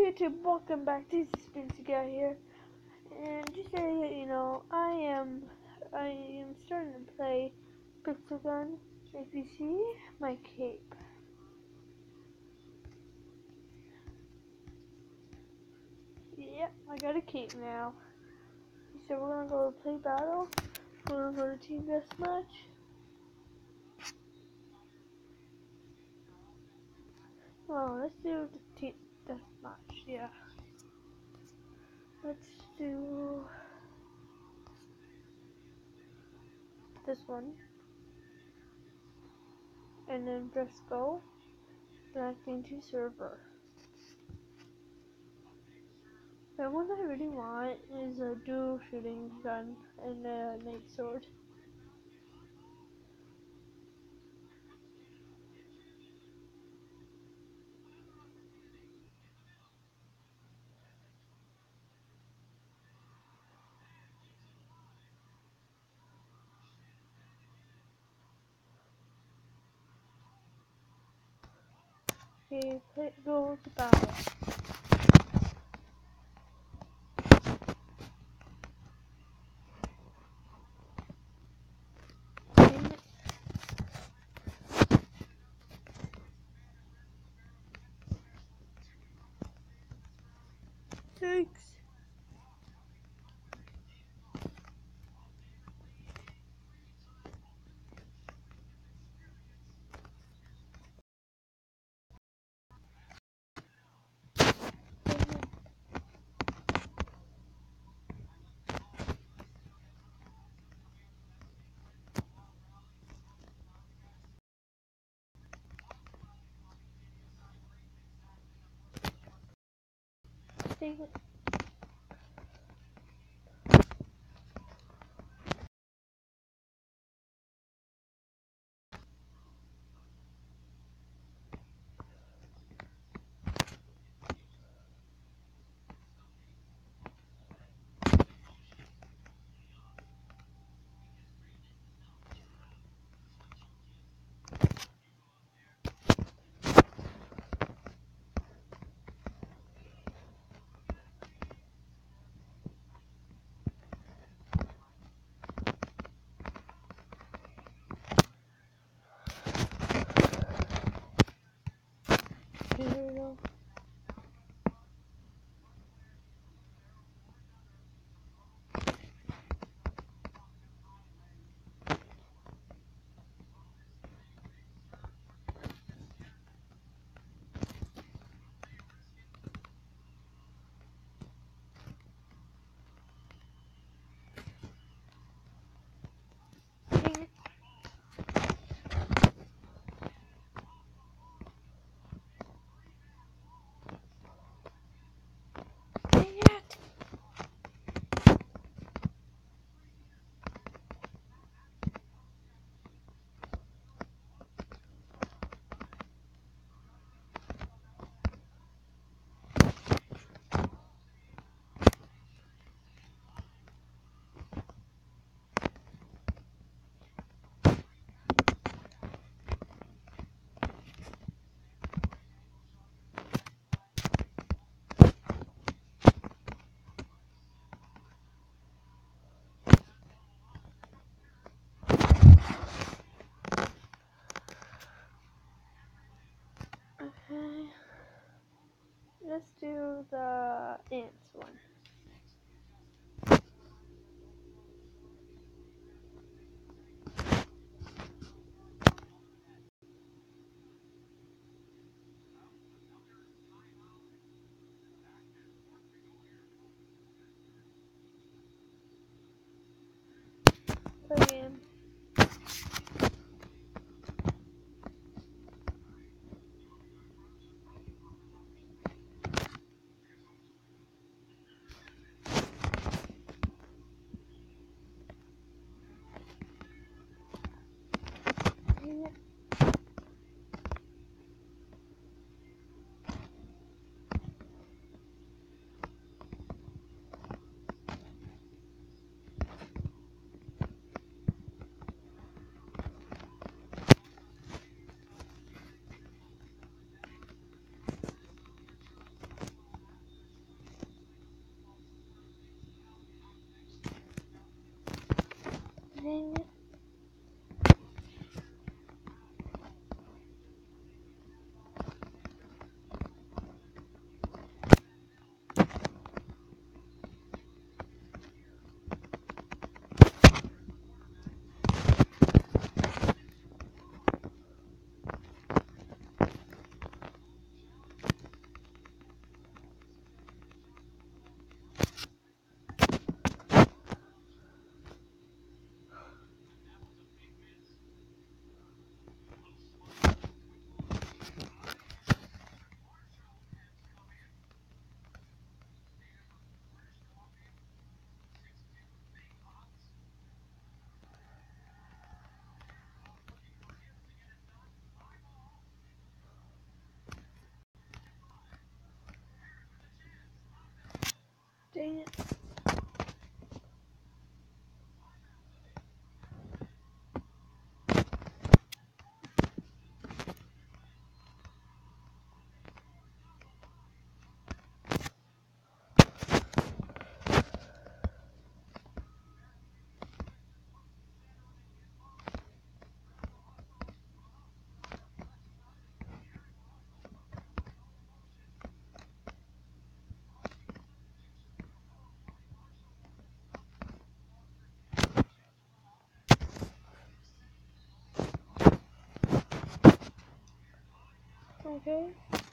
YouTube, welcome back to Spincy Guy here, and just so you know, I am starting to play Pixel Gun. If you see my cape, yep, I got a cape now. So we're gonna go play battle. We're gonna go to Team Deathmatch. Well, let's do the Team Deathmatch. Yeah, let's do this one, and then press go. Connect into server. The one I really want is a dual shooting gun and a night sword. Okay, go to battle. Thanks. Take it. Here we go. Take it. Take it. Okay. Let's do the ants one. Play in. Dang it. Dang it. Okay.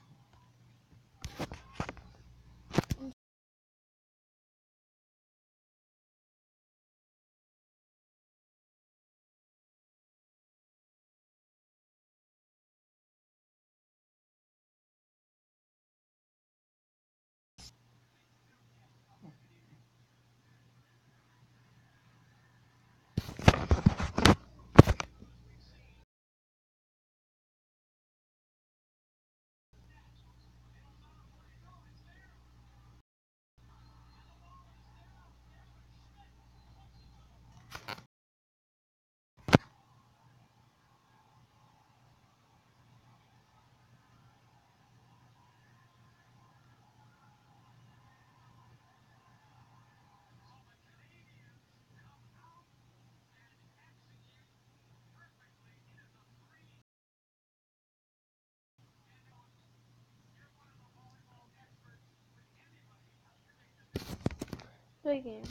Play game.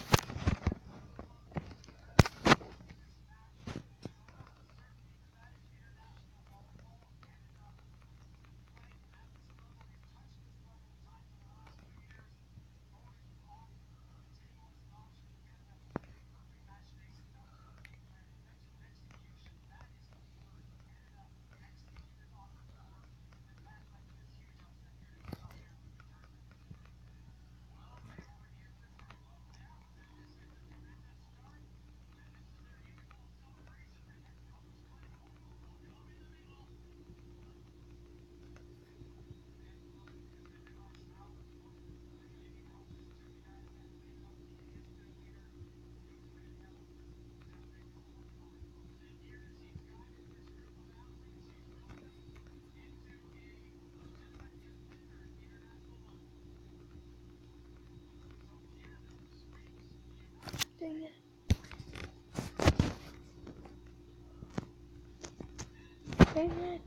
Dang it. Dang it.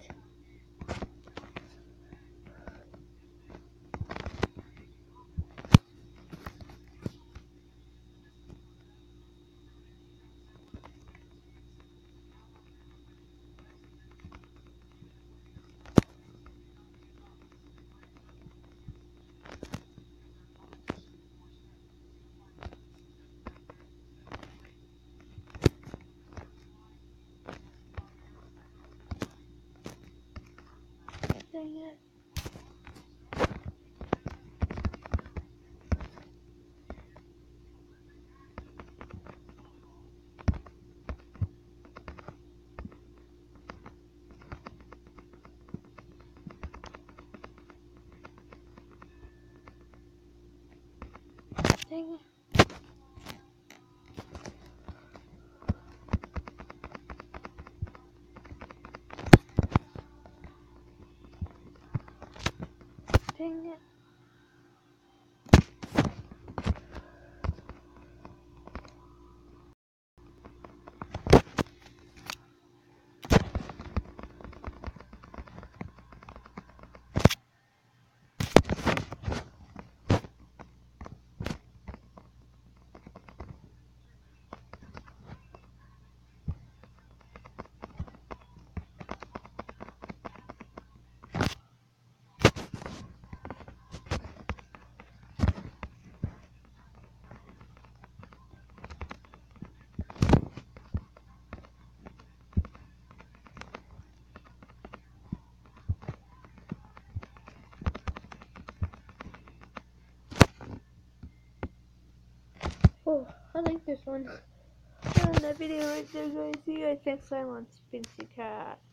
Dang it. Dang it. Dang it. this one. And that video right there, guys. See you guys next time on Spincy Cat.